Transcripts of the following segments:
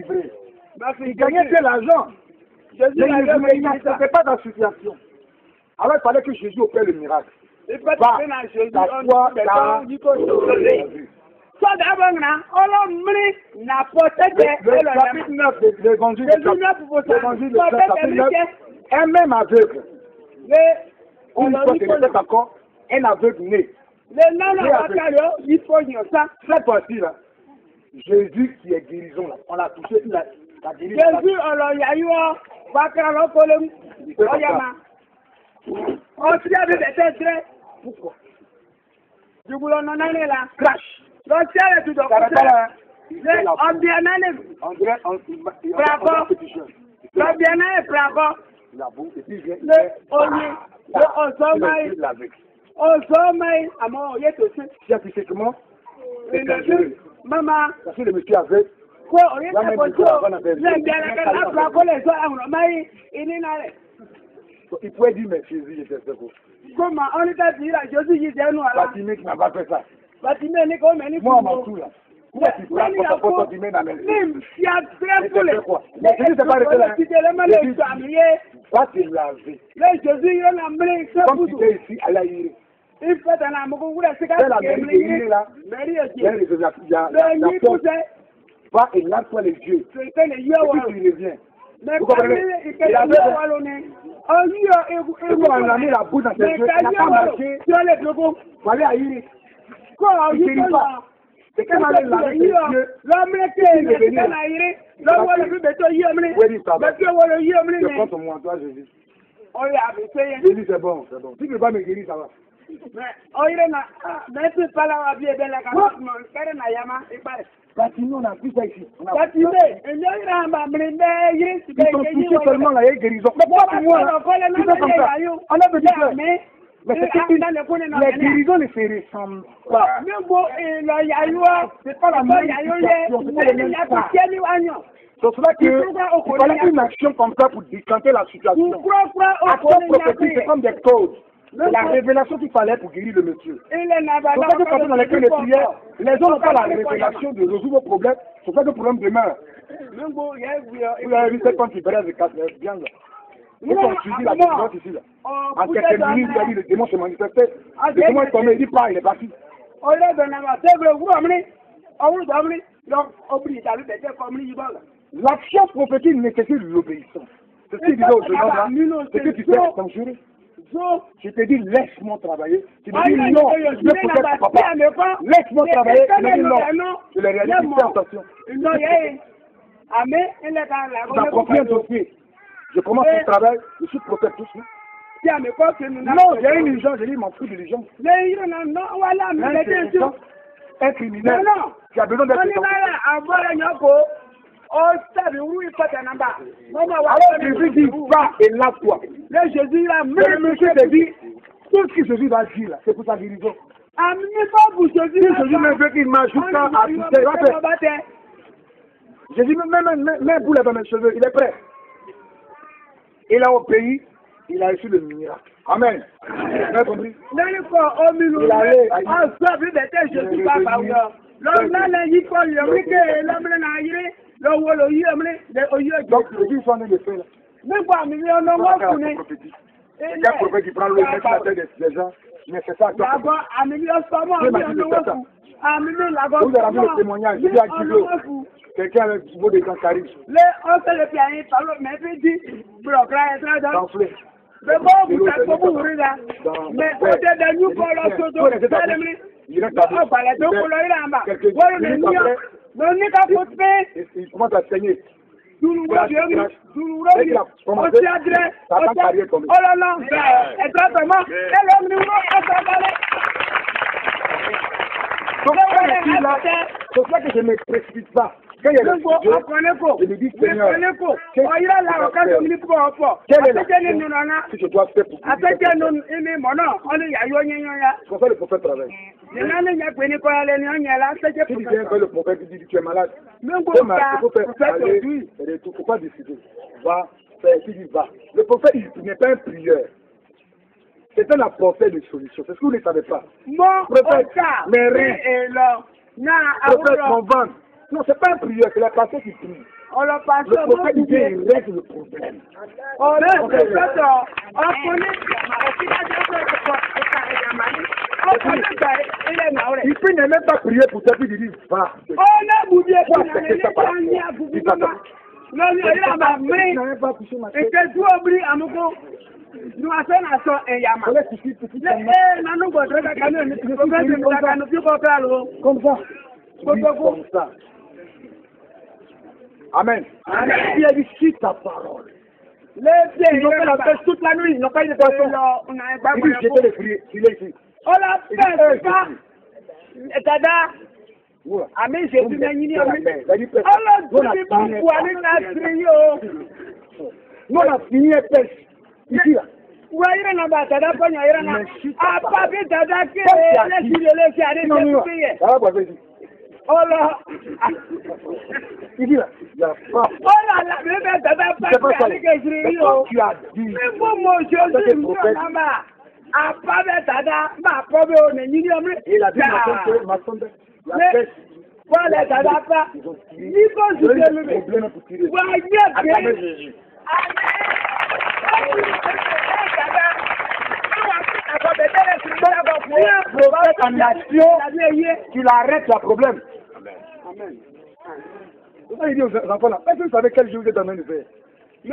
vrai. Il gagnait de l'argent. Mais il n'acceptait pas la situation. Alors il fallait que Jésus opère le miracle. Va, t'assois, le chapitre 9 de l'évangile un même aveugle. Une fois que vous êtes d'accord, un aveugle né. Cette fois-ci là, Jésus qui est guérison là, on l'a touché, il a guéri. Jésus, Pourquoi? Je vous l'en ai là. Crash. On dirait scientifiquement, c'est dangereux. Maman, parce que le monsieur avait il pouvait dire mais Jésus était second. comment on est à dire Jésus il est nous là. Fatimé qui n'a pas fait ça. Fatimé n'est comme un moi m'en fous là. Pourquoi tu prends pour Fatimé dans mes yeux? Il y a très peu les quoi. Mais Jésus c'est pas arrêté là. Va te laver. Jésus il a amené ça comme tu es ici à la Ire. Il fait un amour vous c'est la mairie là. Il y a va et lave-toi les yeux. Et puis tu reviens. Vous comprenez? Il a mis la bouche dans ses yeux, il n'a pas marché. Il fallait à Ire. Il ne guérit pas. C'est quand même laver ses yeux. Je compte sur moi, toi Jésus. Jésus c'est bon, c'est bon. Si tu ne veux pas me guérir, ça va. Fatimé, on a plus ça ici. Ils sont touchés seulement là, il y a une guérison. Mais pas pour moi, tu fais comme ça. On a besoin de mais les guérisons ne se ressemblent pas. C'est pas la même situation, c'est pas le même cas. C'est cela qu'il fallait une action comme ça pour décanter la situation. Action prophétique, c'est comme des codes. C'est la révélation qu'il fallait pour guérir le monsieur. C'est pour ça que dans lesquelles les prières, les gens n'ont pas la révélation de résoudre vos problèmes. C'est pour ça que le problème demeure. Vous avez vu cette conférence de 4 bien là. Et quand tu dis la différence ici là. En quelques minutes, il a dit le démon se manifestait. Le démon est tombé, il dit pas, il est parti. L'action prophétique nécessite l'obéissance. C'est ce qu'il disait au jeune homme là. C'est que tu fais dangereux. Je te dis, laisse-moi travailler. Tu me dis non, je vais prophète papa. Laisse-moi travailler. Tu me dis non. Je le réalise, fais attention. J'ai compris un dossier. Je commence mon travail, je suis prophète tout de suite. Non, j'ai une urgence, je dis, m'en fous de l'urgence. Un criminel qui a besoin d'être alors Jésus dit, va et lave-toi. Le monsieur te dit, tout ce que Jésus va dire là, c'est pour sa guérison. Si Jésus me veut qu'il marche jusqu'à habiter, il va faire. Jésus, même pour les mes cheveux, il est prêt. Il a obéi, il a reçu le miracle. Amen. Vous avez compris? Il allait. Donc, Jésus sont de faire là. C'est un prophète qui prend l'eau et met la tête des gens. Mais c'est ça. Dieu m'a dit de faire ça. Vous avez vu le témoignage, Jésus a dit quelqu'un avec du mot de gens qui arrive. Gonflé. Il commence à saigner. C'est pour ça que je ne me précipite pas. Quand il y a des studios, je me dis Seigneur, quel est la que je dois faire pour que c'est pour ça le prophète travaille. Si tu viens vers le prophète, il dit tu es malade. Il faut faire aller, il ne faut pas décider. Va, faire, il dit va. Le prophète, il n'est pas un prieur. C'est un apporteur de solutions. C'est ce que vous ne savez pas. Prophète, mais rien. Prophète, mon ventre. Non, c'est pas un prieur, c'est la personne qui prie. Le prophète dit il règle le problème. Il peut ne même pas prier pour toi, puis il dit va. Comme ça. Comme ça. Amen. Il a dit si ta parole. Ils ont fait la fête toute la nuit, ils n'ont pas eu de poisson. Il dit jetez les filets ici. Ami Jésus n'a ni nous on a fini la pêche. Ici là. Wayira na ba tada ponya ira na apa bi tada ke le si ade se piye ola ici là il y a pas ola la bi tada pa ke jiri yo tu as dit mo Jésus na ba apa bi tada ba po be o ne ni o mi il a dit ma sonde la pêche wala tada pa ni ko ju le wa ye prophète en action, tu l'arrêtes, tu as problème. Amen. Il dit aux enfants là, est-ce que vous savez quel jour vous êtes en train de faire? Qui est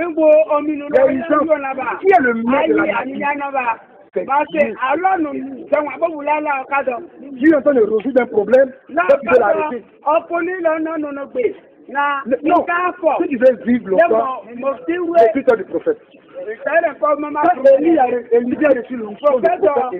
le maître de la nature? Dieu est en train de résoudre d'un problème, tu peux l'arrêter. Non, si tu veux vivre longtemps, l'écriture du prophète. Élie a reçu le prophète.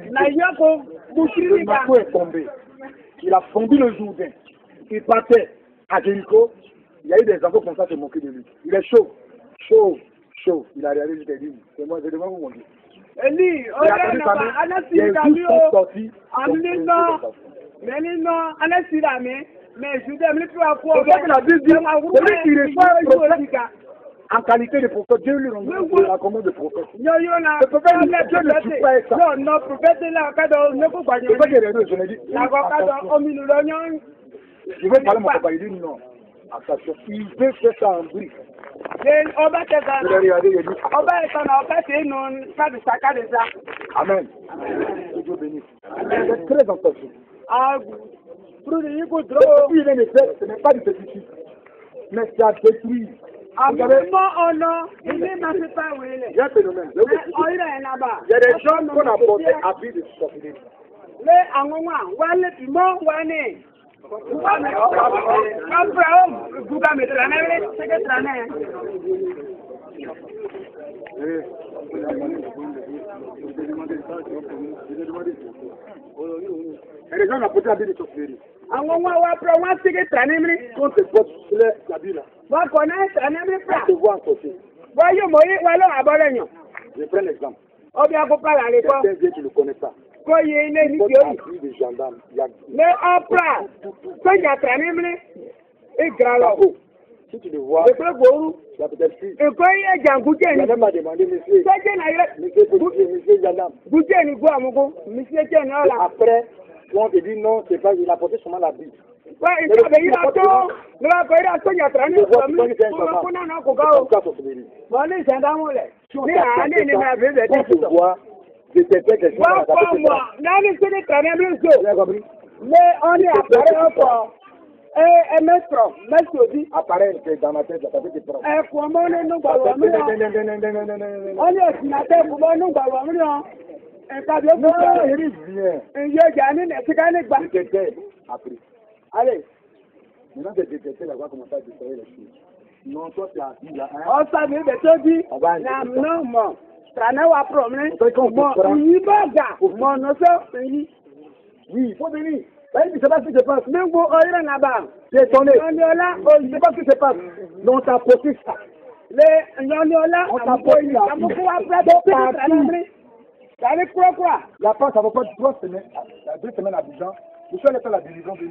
Le marteau est tombé. Il a fondu le Jourdain. Il partait à Jéricho. Il y a eu des enfants comme ça qui se moquaient de lui. Il est chaud. Il a réalisé, il a dit, c'est moi, je demande où on dit. Élie, il est sorti. Mais je dis, c'est la Bible dit, celui qui reçoit un prophète en qualité de prophète, Dieu lui la commande de prophète. Le prophète Dieu ne suit pas ça. Non, prophète là, le prophète est réuni, je me dis, je vais parler mon papa, il dit non. Attention, il veut faire ça en bruit. Je l'ai regardé, il dit, Amen. Que Dieu bénisse. C'est très attention. Ce n'est pas du petit, mais c'est à détruire. Il y a un phénomène. Il y a des gens qu'on a porté à vie de sorcellerie. Et les gens ont porté à vie de sorcellerie. Quand tu portes la Bible, tu vois en sorcier. Je prends l'exemple. Certains vieux qui ne le connaissent pas. Il faut appuyer des gendarmes. Si tu le vois, tu as peut-être fui. Il a même demandé, monsieur gendarme. Après, on te dit non, c'est pas, il a porté seulement la Bible. Appareil dans ma tête, ça fait des problèmes. Allez. Maintenant, c'est détecté là, on va commencer à détecter les choses. Non, toi, tu as dit là. Oui, il faut venir. Je ne sais pas ce qui se passe. C'est étonné. Je ne sais pas ce qui se passe. Mais on t'a posé ça. On t'a posé ça. La part, ça va pas 3 semaines, 2 semaines à Abidjan. Je suis allé faire la division de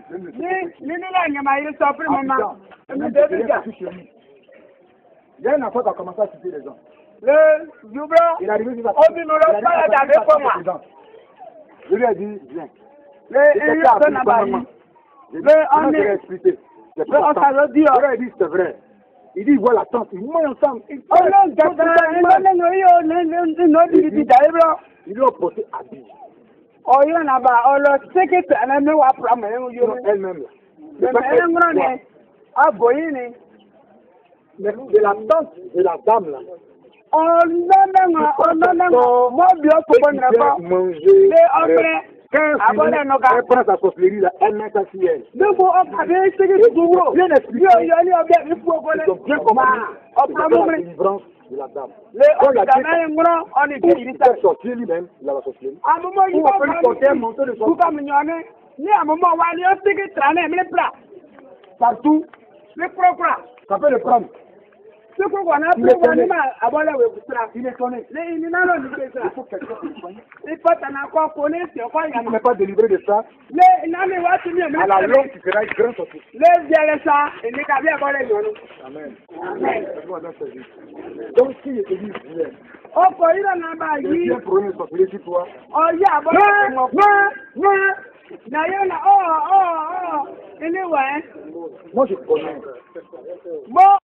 il y a un enfant qui a commencé à citer les gens. Il est arrivé sur la je lui ai dit, viens. Je lui ai expliqué. Je lui ai dit, c'est vrai. Il dit, il voit la tente, il monte ensemble. Il dit, ils l'ont porté à vie. Elle-même là. Mais de la tante de la dame là. Manger. Elle prend sa sorcellerie là, elle met ça sur elle. Bien expliqué. Ils ont bien compris. C'est la délivrance de la dame. Quand la dame sortir lui-même, il a la sorcellerie. On va faire lui porter un manteau de sorcellerie. Partout. Ça peut le prendre. Il est étonné. Il faut que quelqu'un se soigne. Il ne n'est pas délivré de ça. À la longue, tu seras une grande sorcière. Amen. Donc, si je te dis, viens. Je viens pour une sorcellerie sur toi. Moi, je connais.